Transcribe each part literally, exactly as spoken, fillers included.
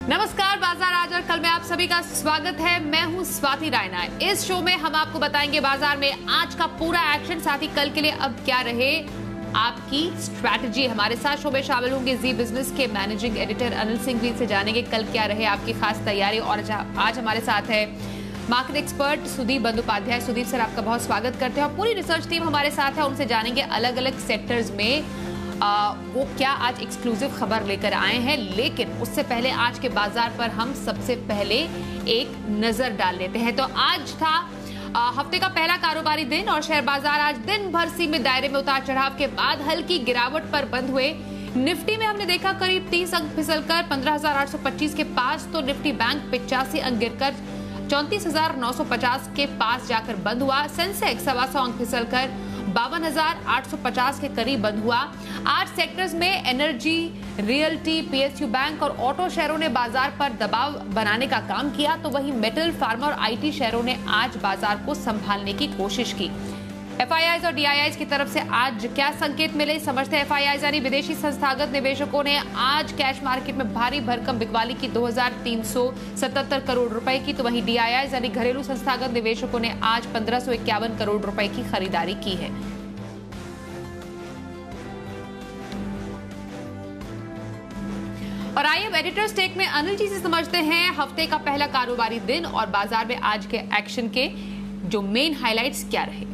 नमस्कार, बाजार आज और कल में आप सभी का स्वागत है। मैं हूं स्वाति रायना। इस शो में हम आपको बताएंगे बाजार में आज का पूरा एक्शन, साथ ही कल के लिए अब क्या रहे आपकी स्ट्रैटेजी। हमारे साथ शो में शामिल होंगे जी बिजनेस के मैनेजिंग एडिटर अनिल सिंह जी से जानेंगे कल क्या रहे आपकी खास तैयारी। और आज हमारे साथ है market expert Sudip Bandopadhyay. Sudip sir, आपका बहुत स्वागत करते हैं और पूरी रिसर्च टीम हमारे साथ है। उनसे जानेंगे अलग अलग सेक्टर्स में आ, वो क्या आज एक्सक्लूसिव खबर लेकर आए हैं। लेकिन उससे पहले आज के बाजार पर हम सबसे पहले एक नजर डाल लेते हैं। तो आज था आ, हफ्ते का पहला कारोबारी दिन और शेयर बाजार आज दिन भर सीमित दायरे में उतार चढ़ाव के बाद हल्की गिरावट पर बंद हुए। निफ्टी में हमने देखा करीब तीस अंक फिसलकर पंद्रह हजार आठ सौ पच्चीस के पास, तो निफ्टी बैंक पिचासी अंक गिरकर चौंतीस हजार नौ सौ पचास के पास जाकर बंद हुआ। सेंसेक्स सवा सौ अंक फिसलकर बावन हजार आठ सौ पचास के करीब बंद हुआ। आज सेक्टर्स में एनर्जी, रियल्टी, पीएसयू बैंक और ऑटो शेयरों ने बाजार पर दबाव बनाने का काम किया, तो वहीं मेटल, फार्मा और आईटी शेयरों ने आज बाजार को संभालने की कोशिश की। एफआईआईज और डीआईआईज की तरफ से आज क्या संकेत मिले, समझते हैं। एफआईआईज यानी विदेशी संस्थागत निवेशकों ने आज कैश मार्केट में भारी भरकम बिकवाली की दो हजार तीन सौ सतहत्तर करोड़ रुपए की, तो वहीं डीआईआईज यानी घरेलू संस्थागत निवेशकों ने आज पंद्रह सौ इक्यावन करोड़ रुपए की खरीदारी की है। और आइए अब एडिटर्स टेक में अनिल जी से समझते हैं हफ्ते का पहला कारोबारी दिन और बाजार में आज के एक्शन के जो मेन हाइलाइट्स क्या रहे।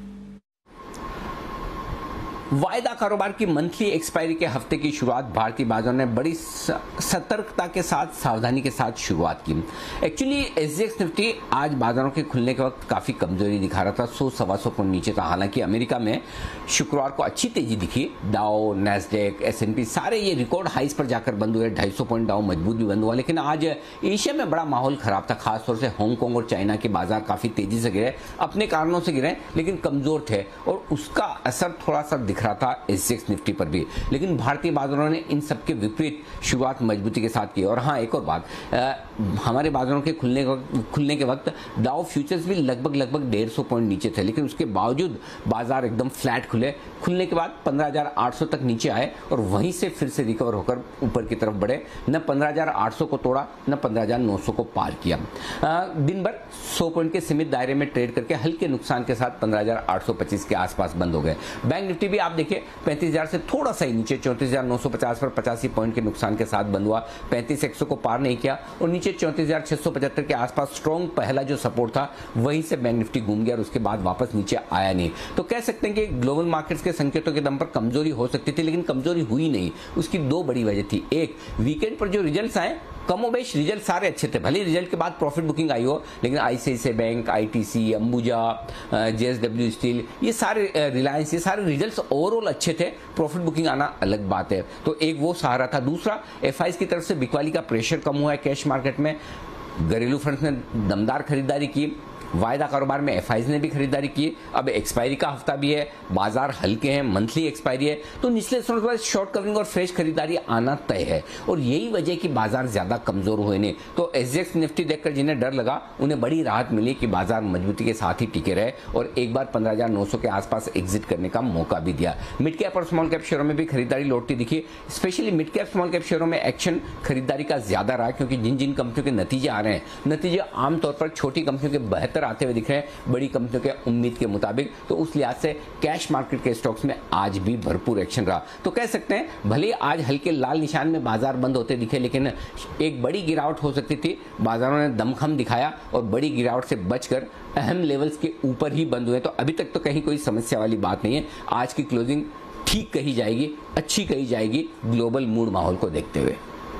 वायदा कारोबार की मंथली एक्सपायरी के हफ्ते की शुरुआत भारतीय बाजार ने बड़ी सतर्कता के साथ, सावधानी के साथ शुरुआत की। एक्चुअली एसजीएक्स निफ्टी आज बाजारों के खुलने के वक्त काफी कमजोरी दिखा रहा था, सौ सवा सौ पॉइंट नीचे था। हालांकि अमेरिका में शुक्रवार को अच्छी तेजी दिखी। डाउ, नैस्डैक, एसएनपी सारे ये रिकॉर्ड हाइस पर जाकर बंद हुए। ढाई सौ पॉइंट डाउ मजबूत भी बंद हुआ। लेकिन आज एशिया में बड़ा माहौल खराब था, खासतौर से हांगकांग और चाइना के बाजार काफी तेजी से गिरे, अपने कारणों से गिरे लेकिन कमजोर थे और उसका असर थोड़ा सा दिख रहा था एसजीएक्स निफ्टी पर भी। लेकिन भारतीय बाजारों ने इन सबके विपरीत शुरुआत मजबूती के साथ की। और हाँ, एक और बात, आ, हमारे बाजारों के खुलने खुलने के वक्त डाउ फ्यूचर्स भी लगभग लगभग डेढ़ सौ पॉइंट नीचे थे, लेकिन उसके बावजूद बाजार एकदम फ्लैट खुले। खुलने के बाद पंद्रह हजार आठ सौ तक नीचे आए और वहीं से फिर से रिकवर होकर ऊपर की तरफ बढ़े। न पंद्रह हजार आठ सौ को तोड़ा, न पंद्रह हजार नौ सौ को पार किया। आ, दिन भर सौ पॉइंट के सीमित दायरे में ट्रेड करके हल्के नुकसान के साथ पंद्रह हजार आठ सौ पच्चीस के आसपास बंद हो गए। बैंक निफ्टी भी आप देखिए पैंतीस हजार से थोड़ा सा ही नीचे चौंतीस हजार नौ सौ पचास पर पचासी पॉइंट के नुकसान के साथ बंद हुआ। पैंतीस एक सौ को पार नहीं किया और नीचे चौंतीस हजार छह सौ पचहत्तर के आसपास स्ट्रॉन्ग पहला जो सपोर्ट था वहीं से बैंक निफ्टी घूम गया और उसके बाद वापस नीचे आया नहीं। तो कह सकते हैं कि ग्लोबल मार्केट्स के संकेतों के दम पर कमजोरी हो सकती थी, लेकिन कमजोरी हुई नहीं। उसकी दो बड़ी वजह थी। एक, वीकेंड पर जो रिजल्ट्स आए, कमोबेश रिजल्ट सारे अच्छे थे। भले रिजल्ट के बाद प्रॉफिट बुकिंग आई हो, लेकिन ICICI bank, ITC, Ambuja, JSW steel, ये सारे, रिलायंस, ये सारे रिजल्ट्स ओवरऑल अच्छे थे। प्रॉफिट बुकिंग आना अलग बात है। तो एक वो सहारा था। दूसरा, एफआईआईज की तरफ से बिकवाली का प्रेशर कम हुआ है कैश मार्केट में। घरेलू फंड्स ने दमदार खरीदारी की। वायदा कारोबार में एफआईआईज ने भी खरीदारी की। अब एक्सपायरी का हफ्ता भी है, बाजार हल्के हैं, मंथली एक्सपायरी है, तो निचले स्तरों के बाद शॉर्ट कवरिंग और फ्रेश खरीदारी आना तय है। और यही वजह कि बाजार ज्यादा कमजोर हुए नहीं। तो एसजीएक्स निफ्टी देखकर जिन्हें डर लगा उन्हें बड़ी राहत मिली कि बाजार मजबूती के साथ ही टिके रहे और एक बार पंद्रह हजार नौ सौ के आसपास एग्जिट करने का मौका भी दिया। मिड कैप और स्मॉल कैप शेयरों में भी खरीदारी लौटती दिखी। Specially mid cap small cap शेयरों में एक्शन खरीदारी का ज्यादा रहा, क्योंकि जिन जिन कंपनियों के नतीजे आ रहे हैं, नतीजे आमतौर पर छोटी कंपनियों के बेहतर आते हुए दिख रहे हैं बड़ी कंपनियों के उम्मीद के मुताबिक। तो उस लिहाज से कैश मार्केट के स्टॉक्स में आज भी भरपूर एक्शन रहा। तो कह सकते हैं भले आज हल्के लाल निशान में बाजार बंद होते दिखे, लेकिन एक बड़ी गिरावट हो सकती थी। बाजारों ने दमखम दिखाया और बड़ी गिरावट से बचकर अहम लेवल्स के ऊपर ही बंद हुए। तो अभी तक तो कहीं कोई समस्या वाली बात नहीं है। आज की क्लोजिंग ठीक कही जाएगी, अच्छी कही जाएगी ग्लोबल मूड माहौल को देखते हुए।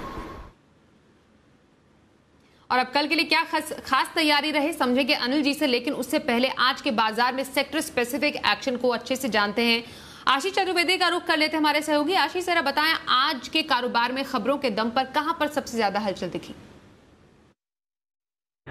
और अब कल के लिए क्या खास, खास तैयारी रहे, समझेंगे अनिल जी से। लेकिन उससे पहले आज के बाजार में सेक्टर स्पेसिफिक एक्शन को अच्छे से जानते हैं। आशीष चतुर्वेदी का रुख कर लेते हैं हमारे सहयोगी। आशीष जरा बताएं, आज के कारोबार में खबरों के दम पर कहां पर सबसे ज्यादा हलचल दिखी? देखिए,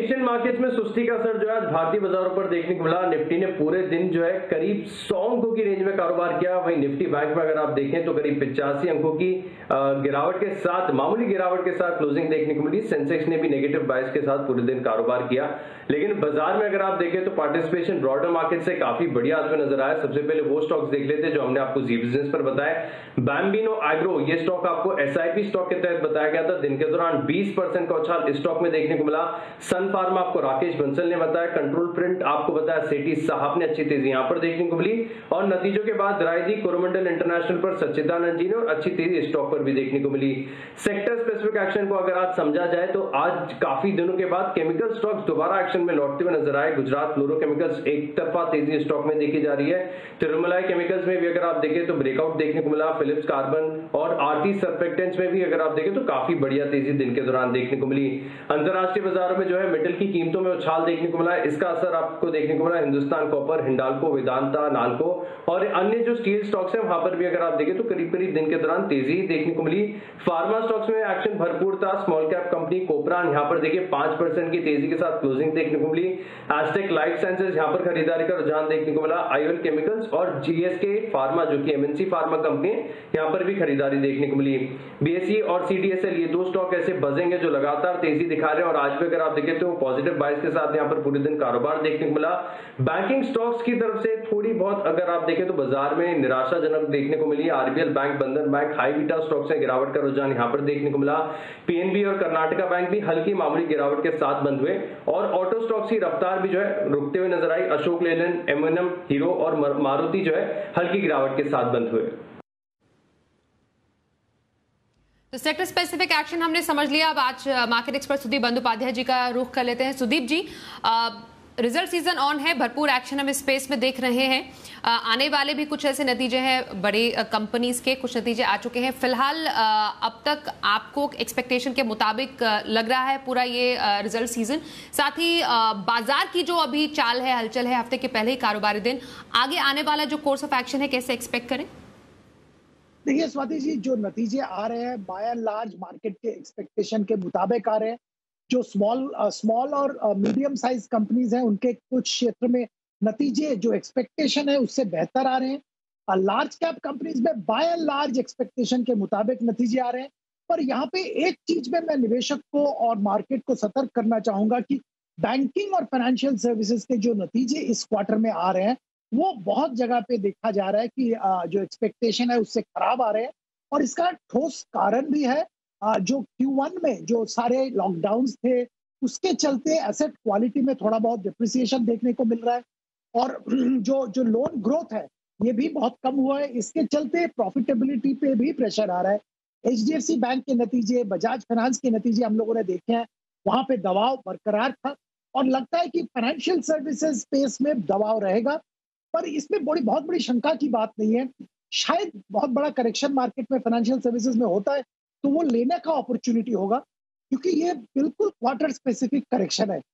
एशियन मार्केट्स में सुस्ती का असर जो है आज भारतीय बाजारों पर देखने को मिला। निफ्टी ने पूरे दिन जो है करीब सौ अंकों की रेंज में कारोबार किया। वहीं निफ्टी बैंक में अगर आप देखें तो करीब पिचासी अंकों की गिरावट के साथ, मामूली गिरावट के साथ क्लोजिंग देखने को मिली। सेंसेक्स ने भी नेगेटिव बाइस के साथ पूरे दिन कारोबार किया। लेकिन बाजार में अगर आप देखें तो पार्टिसिपेशन ब्रॉडर मार्केट से काफी बढ़िया आज में नजर आया। सबसे पहले वो स्टॉक्स देख लेते जो हमने आपको जी बिजनेस पर बताया। बैम्बिनो एग्रो, ये स्टॉक आपको एसआईपी स्टॉक के तहत बताया गया था। दिन के दौरान बीस परसेंट का उछाल इस स्टॉक में देखने को मिला। सन फार्मा आपको राकेश बंसल ने बताया। कंट्रोल प्रिंट आपको बताया सेठी साहब ने अच्छी तेजी यहां पर देखने को मिली। और नतीजों के बाद रायदी कोरोमंडल इंटरनेशनल पर सच्चिदानंद जी ने और अच्छी तेजी स्टॉक पर भी देखने को मिली। सेक्टर स्पेसिफिक एक्शन को अगर आज समझा जाए तो आज काफी दिनों के बाद केमिकल स्टॉक्स दोबारा एक्शन में लौटते हुए नजर आए। गुजरात फ्लोरोकेमिकल्स एक तरफा तेजी स्टॉक में देखी जा रही है। तिरुमलाई केमिकल्स में भी अगर आप देखें तो ब्रेकआउट देखने को मिला। फिलिप्स कार्बन और आरती सर्फेक्टेंट्स में भी अगर आप देखें तो काफी बढ़िया तेजी दिन के दौरान देखने को मिली। अंतरराष्ट्रीय बाजारों में जो है मेटल की कीमतों में उछाल देखने को मिला। इसका असर आपको देखने को मिला हिंदुस्तान कॉपर, हिंडाल्को, वेदांता, नाल्को और अन्य जो स्टील स्टॉक्स हैं वहां पर भी अगर आप देखें तो करीब करीब दिन के दौरान तेजी देखने को मिली। फार्मा स्टॉक्स में एक्शन भरपूर था। स्मॉल कैप कंपनी कोपरान यहां पर देखिए पांच परसेंट की तेजी के साथ क्लोजिंग देखने को मिली। एस्टेक लाइफ साइंसेज यहां पर खरीदारी का रुझान देखने को मिला। आईओएल केमिकल्स और जीएसके फार्मा जो कि एमएनसी फार्मा कंपनी है यहां पर भी खरीदारी देखने को मिली। बीएसई और सीडीएसएल ये दो स्टॉक ऐसे बजेंगे जो लगातार तेजी दिखा रहे हैं और आज भी अगर आप देखें तो पॉजिटिव बाइस के साथ यहां पर पूरे दिन कारोबार देखने को मिला। बैंकिंग स्टॉक्स की तरफ से थोड़ी बहुत अगर आप देखें तो बाजार में निराशाजनक देखने को मिली। RBL bank, Bandhan bank, high beta stocks में गिरावट का रुझान यहां पर देखने को मिला। पीएनबी और कर्नाटका बैंक भी हल्की मामूली गिरावट के साथ बंद हुए और ऑटो स्टॉक्स की रफ्तार भी जो है रुकते हुए नजर आई। अशोक लेलैंड, एमएनएम, हीरो और मारुति जो है हल्की गिरावट के साथ बंद हुए। तो सेक्टर स्पेसिफिक एक्शन हमने समझ लिया। अब आज मार्केट एक्सपर्ट सुदीप बंदोपाध्याय जी का रुख कर लेते हैं। Sudip ji, result season on है, भरपूर एक्शन हम इस स्पेस में देख रहे हैं। आ, आने वाले भी कुछ ऐसे नतीजे हैं बड़े कंपनीज के, कुछ नतीजे आ चुके हैं। फिलहाल आ, अब तक आपको एक्सपेक्टेशन के मुताबिक आ, लग रहा है पूरा ये आ, रिजल्ट सीजन। साथ ही आ, बाजार की जो अभी चाल है, हलचल है, हफ्ते के पहले ही कारोबारी दिन, आगे आने वाला जो कोर्स ऑफ एक्शन है कैसे एक्सपेक्ट करें? देखिए स्वाति जी, जो नतीजे आ रहे हैं बाय एंड लार्ज मार्केट के एक्सपेक्टेशन के मुताबिक आ रहे हैं। जो स्मॉल स्मॉल और मीडियम साइज कंपनीज हैं उनके कुछ क्षेत्र में नतीजे जो एक्सपेक्टेशन है उससे बेहतर आ रहे हैं। लार्ज कैप कंपनीज में बाय एंड लार्ज एक्सपेक्टेशन के मुताबिक नतीजे आ रहे हैं। पर यहाँ पे एक चीज में मैं निवेशक को और मार्केट को सतर्क करना चाहूंगा कि बैंकिंग और फाइनेंशियल सर्विसेज के जो नतीजे इस क्वार्टर में आ रहे हैं वो बहुत जगह पे देखा जा रहा है कि जो एक्सपेक्टेशन है उससे खराब आ रहे हैं। और इसका ठोस कारण भी है, जो क्यू वन में जो सारे लॉकडाउन्स थे उसके चलते एसेट क्वालिटी में थोड़ा बहुत डिप्रिसिएशन देखने को मिल रहा है और जो जो लोन ग्रोथ है ये भी बहुत कम हुआ है। इसके चलते प्रॉफिटेबिलिटी पे भी प्रेशर आ रहा है। एचडीएफसी बैंक के नतीजे, बजाज फाइनेंस के नतीजे हम लोगों ने देखे हैं, वहां पे दबाव बरकरार था और लगता है कि फाइनेंशियल सर्विसेज स्पेस में दबाव रहेगा। पर इसमें बड़ी बहुत बड़ी शंका की बात नहीं है। शायद बहुत बड़ा करेक्शन मार्केट में फाइनेंशियल सर्विसेज में होता है तो वो लेने का अपॉर्चुनिटी होगा, क्योंकि ये बिल्कुल क्वार्टर स्पेसिफिक करेक्शन है।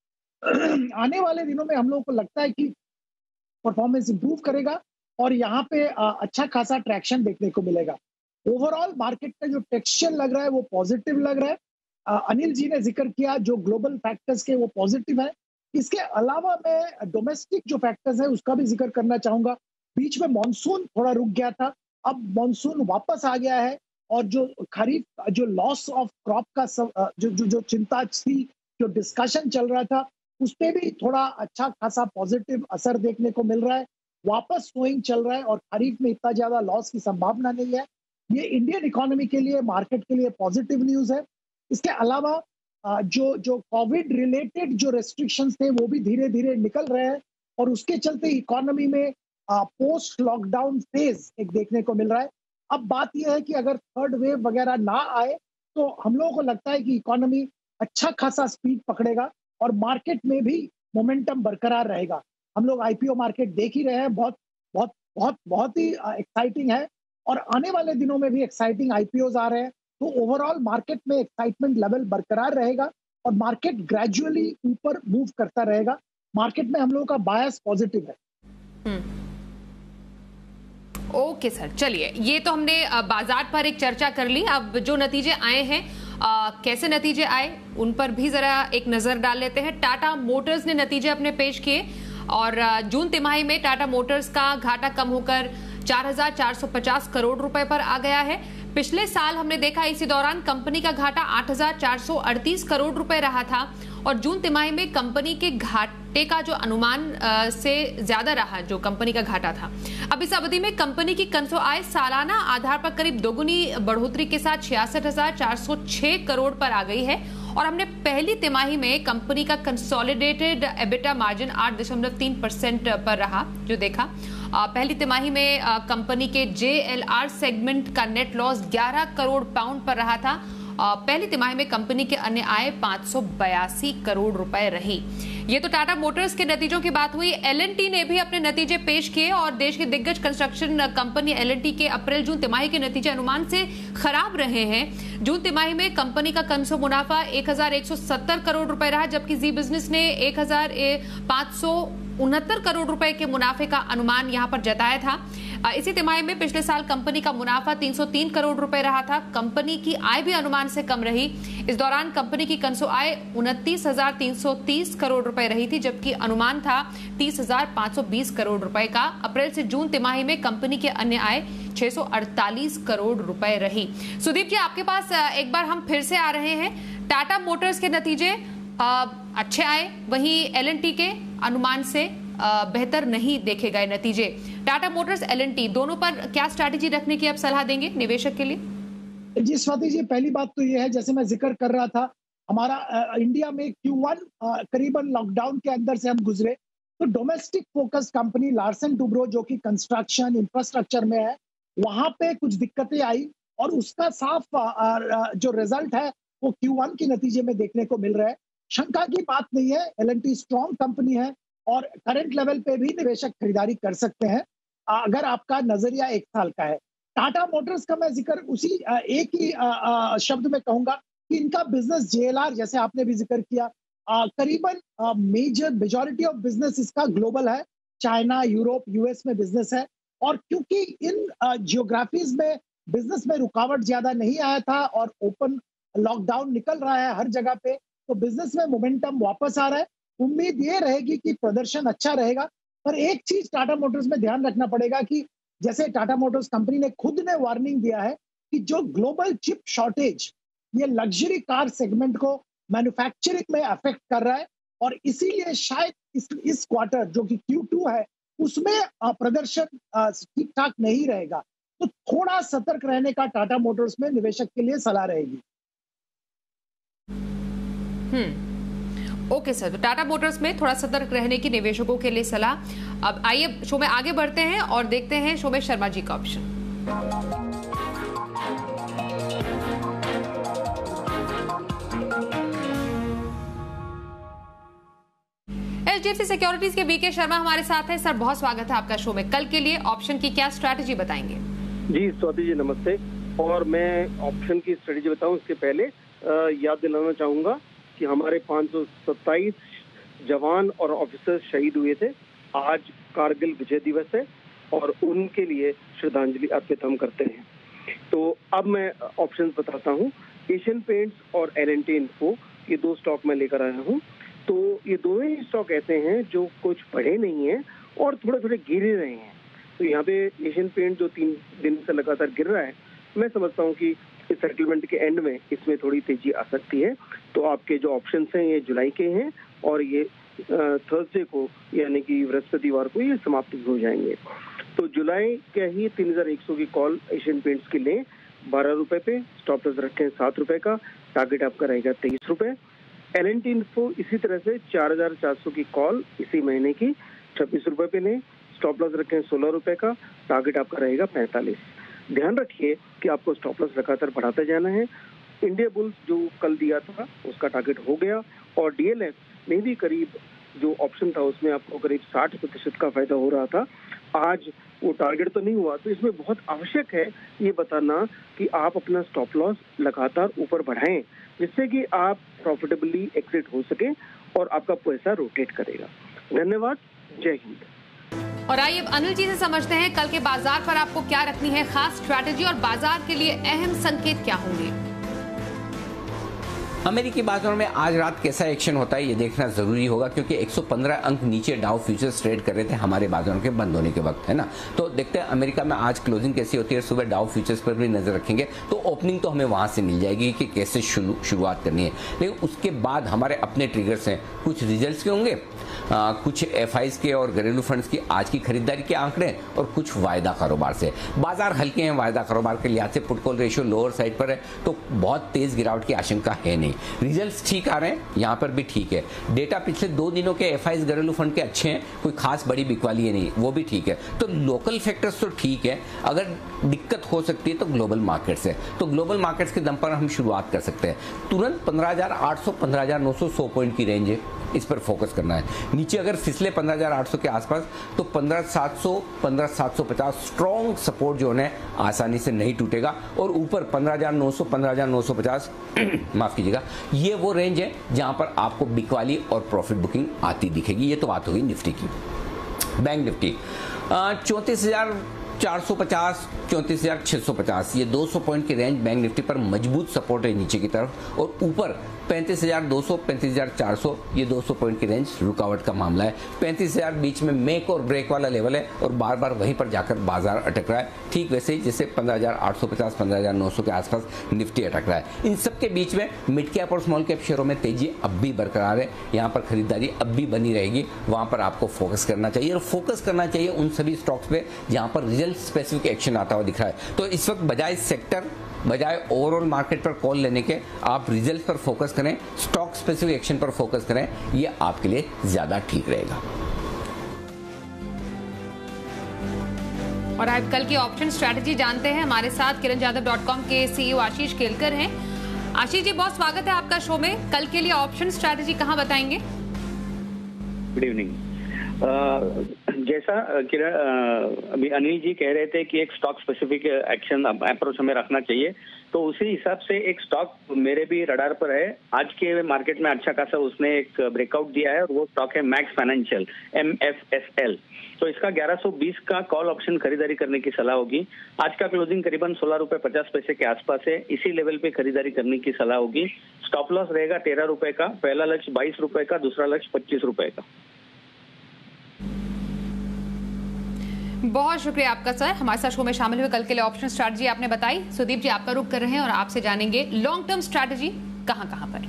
आने वाले दिनों में हम लोगों को लगता है कि परफॉर्मेंस इंप्रूव करेगा और यहाँ पे अच्छा खासा ट्रैक्शन देखने को मिलेगा। ओवरऑल मार्केट का जो टेक्सचर लग रहा है वो पॉजिटिव लग रहा है। अनिल जी ने जिक्र किया जो ग्लोबल फैक्टर्स के वो पॉजिटिव है। इसके अलावा मैं डोमेस्टिक जो फैक्टर्स है उसका भी जिक्र करना चाहूंगा। बीच में मॉनसून थोड़ा रुक गया था, अब मॉनसून वापस आ गया है और जो खरीफ जो लॉस ऑफ क्रॉप का सब, जो जो जो चिंता थी, जो डिस्कशन चल रहा था, उस पर भी थोड़ा अच्छा खासा पॉजिटिव असर देखने को मिल रहा है। वापस स्विंग चल रहा है और खरीफ में इतना ज्यादा लॉस की संभावना नहीं है। ये इंडियन इकोनॉमी के लिए, मार्केट के लिए पॉजिटिव न्यूज है। इसके अलावा जो जो कोविड रिलेटेड जो रेस्ट्रिक्शंस थे वो भी धीरे धीरे निकल रहे हैं और उसके चलते इकोनॉमी में पोस्ट लॉकडाउन फेज एक देखने को मिल रहा है। अब बात यह है कि अगर थर्ड वेव वगैरह ना आए तो हम लोगों को लगता है कि इकोनॉमी अच्छा खासा स्पीड पकड़ेगा और मार्केट में भी मोमेंटम बरकरार रहेगा। हम लोग आईपीओ मार्केट देख ही रहे हैं, बहुत बहुत बहुत बहुत ही एक्साइटिंग है और आने वाले दिनों में भी एक्साइटिंग आईपीओज आ रहे हैं। तो ओवरऑल मार्केट में एक्साइटमेंट लेवल बरकरार रहेगा और मार्केट ग्रेजुअली ऊपर मूव करता रहेगा। मार्केट में हम लोगों का बायस पॉजिटिव है। ओके सर, चलिए ये तो हमने बाजार पर एक चर्चा कर ली। अब जो नतीजे आए हैं कैसे नतीजे आए उन पर भी जरा एक नजर डाल लेते हैं। टाटा मोटर्स ने नतीजे अपने पेश किए और जून तिमाही में टाटा मोटर्स का घाटा कम होकर चार हजार चार सौ पचास करोड़ रुपए पर आ गया है। पिछले साल हमने देखा इसी दौरान कंपनी का घाटा आठ हजार चार सौ अड़तीस करोड़ रुपए रहा था और जून तिमाही में कंपनी के घाटे का जो अनुमान से ज्यादा रहा, जो कंपनी का घाटा था। अब इस अवधि में कंपनी की कंसो आय सालाना आधार पर करीब दोगुनी बढ़ोतरी के साथ छियासठ हजार चार सौ छह करोड़ पर आ गई है और हमने पहली तिमाही में कंपनी का कंसोलिडेटेड एबिटा मार्जिन आठ दशमलव तीन परसेंट पर रहा जो देखा। पहली तिमाही में कंपनी के जे एल आर सेगमेंट का नेट लॉस ग्यारह करोड़ पाउंड पर रहा था। पहली तिमाही में कंपनी के अन्य आय पांच सौ बयासी करोड़ रुपए रही। ये तो टाटा मोटर्स के नतीजों की बात हुई। एल एंड टी ने भी अपने नतीजे पेश किए और देश की दिग्गज construction company L and T के अप्रैल जून तिमाही के नतीजे अनुमान से खराब रहे हैं। जून तिमाही में कंपनी का कंसो मुनाफा एक हजार एक सौ सत्तर करोड़ रुपए रहा, जबकि जी बिजनेस ने एक हजार पांच सौ उनहत्तर करोड़ रुपए के मुनाफे का अनुमान यहां पर जताया था। इसी तिमाही में पिछले साल कंपनी का मुनाफा तीन सौ तीन करोड़ रुपए रहा था। कंपनी की आय भी अनुमान से कम रही। इस दौरान कंपनी की कंसो आय उनतीस हजार तीन सौ तीस करोड़ रुपए रही थी, जबकि अनुमान था तीस हजार पांच सौ बीस करोड़ रुपए का। अप्रैल से जून तिमाही में कंपनी के अन्य आय छह सौ अड़तालीस करोड़ रुपए रही। सुदीप जी, आपके पास एक बार हम फिर से आ रहे हैं। टाटा मोटर्स के नतीजे अच्छे आए, वहीं एल एंड टी के अनुमान से बेहतर नहीं देखे गए नतीजे। Tata motors, L and T दोनों पर क्या स्ट्रैटेजी रखने की आप सलाह देंगे निवेशक के लिए? जी स्वाति जी, पहली बात तो ये है, जैसे मैं जिक्र कर रहा था, हमारा आ, इंडिया में क्यू वन करीबन लॉकडाउन के अंदर से हम गुजरे, तो domestic focus company Larsen Toubro जो कि कंस्ट्रक्शन इंफ्रास्ट्रक्चर में है, वहां पे कुछ दिक्कतें आई और उसका साफ आ, आ, जो रिजल्ट है वो क्यू वन के नतीजे में देखने को मिल रहा है। शंका की बात नहीं है, L and T strong company है और करंट लेवल पे भी निवेशक खरीदारी कर सकते हैं अगर आपका नजरिया एक साल का है। टाटा मोटर्स का मैं जिक्र उसी एक ही शब्द में कहूंगा कि इनका बिजनेस जे एल आर, जैसे आपने भी जिक्र किया, करीबन मेजर मेजॉरिटी ऑफ बिजनेस इसका ग्लोबल है। चाइना, यूरोप, यूएस में बिजनेस है और क्योंकि इन जियोग्राफीज में बिजनेस में रुकावट ज्यादा नहीं आया था और ओपन लॉकडाउन निकल रहा है हर जगह पे, तो बिजनेस में मोमेंटम वापस आ रहा है। उम्मीद ये रहेगी कि प्रदर्शन अच्छा रहेगा। पर एक चीज टाटा मोटर्स में ध्यान रखना पड़ेगा कि जैसे टाटा मोटर्स कंपनी ने खुद ने वार्निंग दिया है कि जो ग्लोबल चिप शॉर्टेज ये लग्जरी कार सेगमेंट को मैन्युफैक्चरिंग में अफेक्ट कर रहा है और इसीलिए शायद इस इस क्वार्टर जो कि क्यू टू है उसमें प्रदर्शन ठीक ठाक नहीं रहेगा। तो थोड़ा सतर्क रहने का टाटा मोटर्स में निवेशक के लिए सलाह रहेगी। हम्म ओके सर, तो टाटा मोटर्स में थोड़ा सतर्क रहने की निवेशकों के लिए सलाह। अब आइए शो में आगे बढ़ते हैं और देखते हैं शो में शर्मा जी का option. H D F C securities के बीके शर्मा हमारे साथ हैं। सर, बहुत स्वागत है आपका शो में। कल के लिए ऑप्शन की क्या स्ट्रैटेजी बताएंगे? जी स्वाति जी, नमस्ते। और मैं ऑप्शन की स्ट्रैटेजी बताऊं उसके पहले आ, याद दिलाना चाहूंगा कि हमारे पाँच सौ सत्ताईस जवान और ऑफिसर्स शहीद हुए थे। आज कारगिल विजय दिवस है और उनके लिए श्रद्धांजलि अर्पित हम करते हैं। तो अब मैं ऑप्शंस बताता हूँ। एशियन पेंट्स और एल एंड टी इन्फो, ये दो स्टॉक मैं लेकर आया हूँ। तो ये दोनों ही स्टॉक ऐसे हैं जो कुछ बढ़े नहीं हैं और थोड़े थोड़े गिरे रहे हैं। तो यहाँ पे एशियन पेंट जो तीन दिन से लगातार गिर रहा है, मैं समझता हूँ कि इस सेटलमेंट के एंड में इसमें थोड़ी तेजी आ सकती है। तो आपके जो ऑप्शंस हैं ये जुलाई के हैं और ये थर्सडे को यानी कि बृहस्पतिवार को ये समाप्त हो जाएंगे। तो जुलाई के ही तीन हजार एक सौ की कॉल एशियन पेंट्स की लें, बारह रुपए पे स्टॉप लॉस रखें सात रुपए का, टारगेट आपका रहेगा तेईस रुपए। एल एंड टी इन्फो इसी तरह से चार हजार चार सौ की कॉल इसी महीने की छब्बीस रुपए पे लें, स्टॉप लॉस रखें सोलह रुपए का, टारगेट आपका रहेगा पैंतालीस। ध्यान रखिए कि आपको स्टॉप लॉस लगातार बढ़ाते जाना है। इंडिया बुल्स जो कल दिया था उसका टारगेट हो गया और डी एल एफ में भी करीब जो ऑप्शन था उसमें आपको करीब साठ प्रतिशत का फायदा हो रहा था। आज वो टारगेट तो नहीं हुआ। तो इसमें बहुत आवश्यक है ये बताना कि आप अपना स्टॉप लॉस लगातार ऊपर बढ़ाएं, जिससे कि आप प्रॉफिटेबली एग्जिट हो सके और आपका पैसा रोटेट करेगा। धन्यवाद, जय हिंद। और आइए अब अनिल जी से समझते हैं कल के बाजार पर आपको क्या रखनी है खास स्ट्रैटेजी और बाजार के लिए अहम संकेत क्या होंगे? अमेरिकी बाजारों में आज रात कैसा एक्शन होता है ये देखना जरूरी होगा, क्योंकि एक सौ पंद्रह अंक नीचे डाउ फ्यूचर्स ट्रेड कर रहे थे हमारे बाजारों के बंद होने के वक्त, है ना। तो देखते हैं अमेरिका में आज क्लोजिंग कैसी होती है। सुबह डाउ फ्यूचर्स पर भी नजर रखेंगे तो ओपनिंग तो हमें वहां से मिल जाएगी कि कैसे शुरू शुरुआत करनी है। लेकिन उसके बाद हमारे अपने ट्रिगर्स हैं, कुछ रिजल्ट्स के होंगे, आ, कुछ एफ आईज के और घरेलू फंड्स की आज की खरीदारी के आंकड़े और कुछ वायदा कारोबार से। बाजार हल्के हैं वायदा कारोबार के लिहाज से, put call ratio lower side पर है तो बहुत तेज गिरावट की आशंका है नहीं। रिजल्ट्स ठीक आ रहे हैं, यहां पर भी ठीक है। डेटा पिछले दो दिनों के एफ आईज घरेलू फंड के अच्छे हैं, कोई खास बड़ी बिकवाली है नहीं, वो भी ठीक है। तो लोकल फैक्टर्स तो ठीक है, अगर दिक्कत हो सकती है तो ग्लोबल मार्केट्स है। तो ग्लोबल मार्केट्स के दम पर हम शुरुआत कर सकते हैं। तुरंत पंद्रह हजार आठ सौ पंद्रह हजार नौ सौ सौ पॉइंट की रेंज है, इस पर फोकस करना है। नीचे अगर फिसले पंद्रह हजार आठ सौ के आसपास तो पंद्रह सात सौ पंद्रह सात सौ पचास स्ट्रॉन्ग सपोर्ट जोन है, आसानी से नहीं टूटेगा। और ऊपर पंद्रह हजार नौ सौ पंद्रह हजार नौ सौ पचास माफ कीजिएगा, ये वो रेंज है जहां पर आपको बिकवाली और प्रॉफिट बुकिंग आती दिखेगी। ये तो बात होगी निफ्टी की। बैंक निफ्टी चौंतीस हजार चार सौ पचास चौंतीस हजार छह सौ पचास, ये दो सौ पॉइंट की रेंज बैंक निफ्टी पर मजबूत सपोर्ट है नीचे की तरफ। और ऊपर पैंतीस हजार दो सौ पैंतीस हजार चार सौ, ये दो सौ पॉइंट की रेंज रुकावट का मामला है। पैंतीस हजार बीच में मेक और ब्रेक वाला लेवल है और बार बार वहीं पर जाकर बाजार अटक रहा है, ठीक वैसे ही जैसे पंद्रह हजार आठ सौ पचास पंद्रह हजार नौ सौ के आसपास निफ्टी अटक रहा है। इन सब के बीच में मिड कैप और स्मॉल कैप शेयरों में तेजी अब भी बरकरार है, यहाँ पर खरीदारी अब भी बनी रहेगी, वहां पर आपको फोकस करना चाहिए। और फोकस करना चाहिए उन सभी स्टॉक्स पे जहां पर रिजल्ट स्पेसिफिक एक्शन आता हुआ दिख रहा है। तो इस वक्त बजाय सेक्टर बजाय ओवरऑल मार्केट पर कॉल लेने के आप रिजल्ट पर फोकस करें, स्टॉक स्पेसिफिक एक्शन पर फोकस करें, ये आपके लिए ज्यादा ठीक रहेगा। और आज कल की ऑप्शन स्ट्रैटेजी जानते हैं, हमारे साथ किरण यादव डॉट कॉम के सीईओ आशीष केलकर हैं। आशीष जी, बहुत स्वागत है आपका शो में। कल के लिए ऑप्शन स्ट्रैटेजी कहां बताएंगे? Good evening. जैसा किरण अभी अनिल जी कह रहे थे कि एक स्टॉक स्पेसिफिक एक्शन अप्रोच हमें रखना चाहिए, तो उसी हिसाब से एक स्टॉक मेरे भी रडार पर है। आज के मार्केट में अच्छा खासा उसने एक ब्रेकआउट दिया है और वो स्टॉक है max financial, M F S L. तो इसका ग्यारह सौ बीस का कॉल ऑप्शन खरीदारी करने की सलाह होगी। आज का क्लोजिंग करीबन सोलह रुपए पचास पैसे के आसपास है, इसी लेवल पे खरीदारी करने की सलाह होगी। स्टॉप लॉस रहेगा तेरह रुपए का, पहला लक्ष्य बाईस रुपए का, दूसरा लक्ष्य पच्चीस रुपए का। बहुत शुक्रिया आपका सर, हमारे साथ शो में शामिल हुए। कल के लिए ऑप्शन स्ट्रैटेजी आपने बताई। सुदीप जी, आपका रुख कर रहे हैं और आपसे जानेंगे लॉन्ग टर्म स्ट्रैटेजी कहां कहां पर।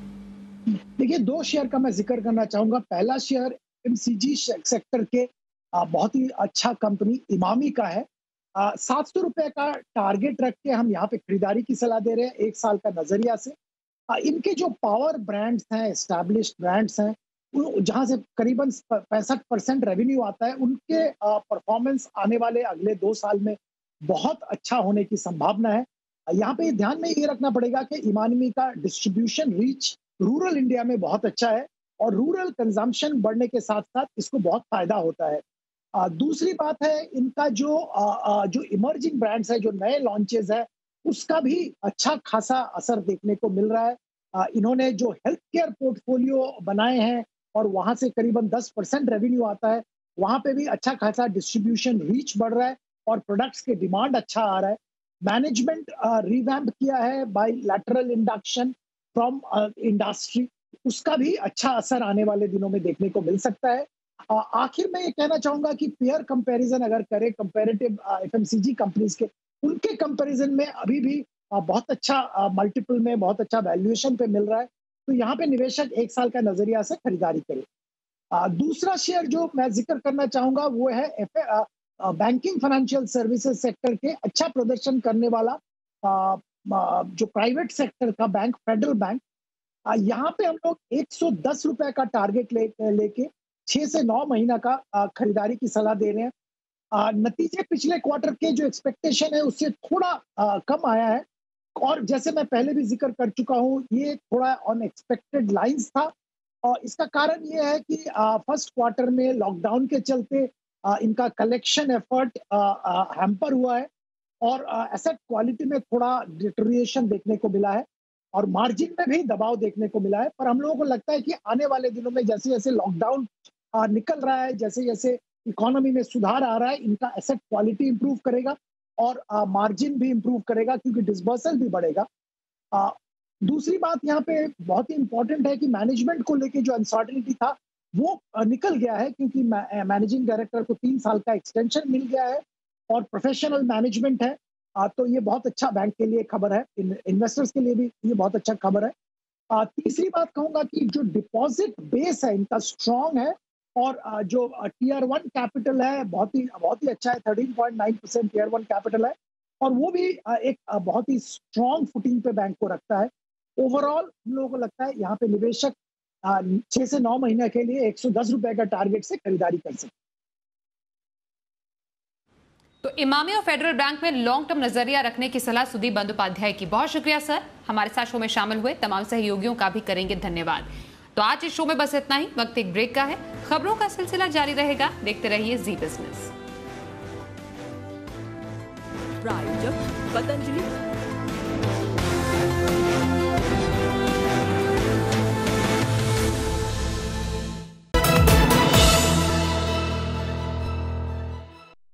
देखिए, दो शेयर का मैं जिक्र करना चाहूंगा। पहला शेयर एमसीजी सेक्टर के बहुत ही अच्छा कंपनी इमामी का है। सात सौ रुपए का टारगेट रख के हम यहाँ पे खरीदारी की सलाह दे रहे हैं एक साल का नजरिया से। इनके जो पावर ब्रांड्स हैं, एस्टैब्लिश्ड ब्रांड्स हैं, जहां से करीबन पैंसठ परसेंट रेवेन्यू आता है, उनके परफॉर्मेंस आने वाले अगले दो साल में बहुत अच्छा होने की संभावना है। यहाँ पे ध्यान में ये रखना पड़ेगा कि इमामी का डिस्ट्रीब्यूशन रीच रूरल इंडिया में बहुत अच्छा है और रूरल कंजम्पशन बढ़ने के साथ साथ इसको बहुत फायदा होता है। आ, दूसरी बात है, इनका जो आ, आ, जो इमर्जिंग ब्रांड्स है, जो नए लॉन्चेस है, उसका भी अच्छा खासा असर देखने को मिल रहा है। आ, इन्होंने जो हेल्थ केयर पोर्टफोलियो बनाए हैं और वहां से करीबन दस परसेंट रेवेन्यू आता है, वहां पे भी अच्छा खासा डिस्ट्रीब्यूशन रीच बढ़ रहा है और प्रोडक्ट्स के डिमांड अच्छा आ रहा है। मैनेजमेंट रिवैम्प किया है by lateral induction from industry, उसका भी अच्छा असर आने वाले दिनों में देखने को मिल सकता है। uh, आखिर में ये कहना चाहूंगा कि पेयर कंपैरिजन अगर करें कंपैरेटिव एफएमसीजी कंपनीज के, उनके कंपैरिजन में अभी भी uh, बहुत अच्छा मल्टीपल uh, में बहुत अच्छा वैल्यूएशन पे मिल रहा है। तो यहाँ पे निवेशक एक साल का नजरिया से खरीदारी करे। आ, दूसरा शेयर जो मैं जिक्र करना चाहूंगा वो है बैंकिंग फाइनेंशियल सर्विसेज सेक्टर के अच्छा प्रदर्शन करने वाला आ, आ, जो प्राइवेट सेक्टर का बैंक, फेडरल बैंक। यहाँ पे हम लोग एक सौ दस रुपए का टारगेट ले लेके छह से नौ महीना का आ, खरीदारी की सलाह दे रहे हैं। आ, नतीजे पिछले क्वार्टर के जो एक्सपेक्टेशन है उससे थोड़ा आ, कम आया है और जैसे मैं पहले भी जिक्र कर चुका हूं, ये थोड़ा अनएक्सपेक्टेड लाइंस था और इसका कारण ये है कि फर्स्ट क्वार्टर में लॉकडाउन के चलते आ, इनका कलेक्शन एफर्ट हैम्पर हुआ है और एसेट क्वालिटी में थोड़ा डिटोरिएशन देखने को मिला है और मार्जिन में भी दबाव देखने को मिला है। पर हम लोगों को लगता है कि आने वाले दिनों में जैसे जैसे लॉकडाउन निकल रहा है, जैसे जैसे इकोनॉमी में सुधार आ रहा है, इनका एसेट क्वालिटी इंप्रूव करेगा और मार्जिन भी इंप्रूव करेगा क्योंकि डिसबर्सल भी बढ़ेगा। आ, दूसरी बात यहाँ पे बहुत ही इंपॉर्टेंट है कि मैनेजमेंट को लेके जो अनसर्टेनिटी था वो निकल गया है, क्योंकि मैनेजिंग डायरेक्टर को तीन साल का एक्सटेंशन मिल गया है और प्रोफेशनल मैनेजमेंट है। तो ये बहुत अच्छा बैंक के लिए खबर है, इन्वेस्टर्स के लिए भी ये बहुत अच्छा खबर है। तीसरी बात कहूंगा कि जो डिपॉजिट बेस है इनका स्ट्रांग है और जो टीयर वन कैपिटल है बहुत ही बहुत ही अच्छा है, thirteen point nine percent tier one capital है और वो भी एक बहुत ही स्ट्रांग फुटिंग पे बैंक को रखता है। ओवरऑल हम लोगों को लगता है यहाँ पे निवेशक छह से नौ महीने के लिए एक सौ दस रुपए का टारगेट से खरीदारी कर सकते। तो इमामी और फेडरल बैंक में लॉन्ग टर्म नजरिया रखने की सलाह सुदीप बंदोपाध्याय की। बहुत शुक्रिया सर, हमारे साथ शो में शामिल हुए। तमाम सहयोगियों का भी करेंगे धन्यवाद। तो आज इस शो में बस इतना ही, वक्त एक ब्रेक का है। खबरों का सिलसिला जारी रहेगा, देखते रहिए जी बिजनेस। प्रायोजक पतंजलि।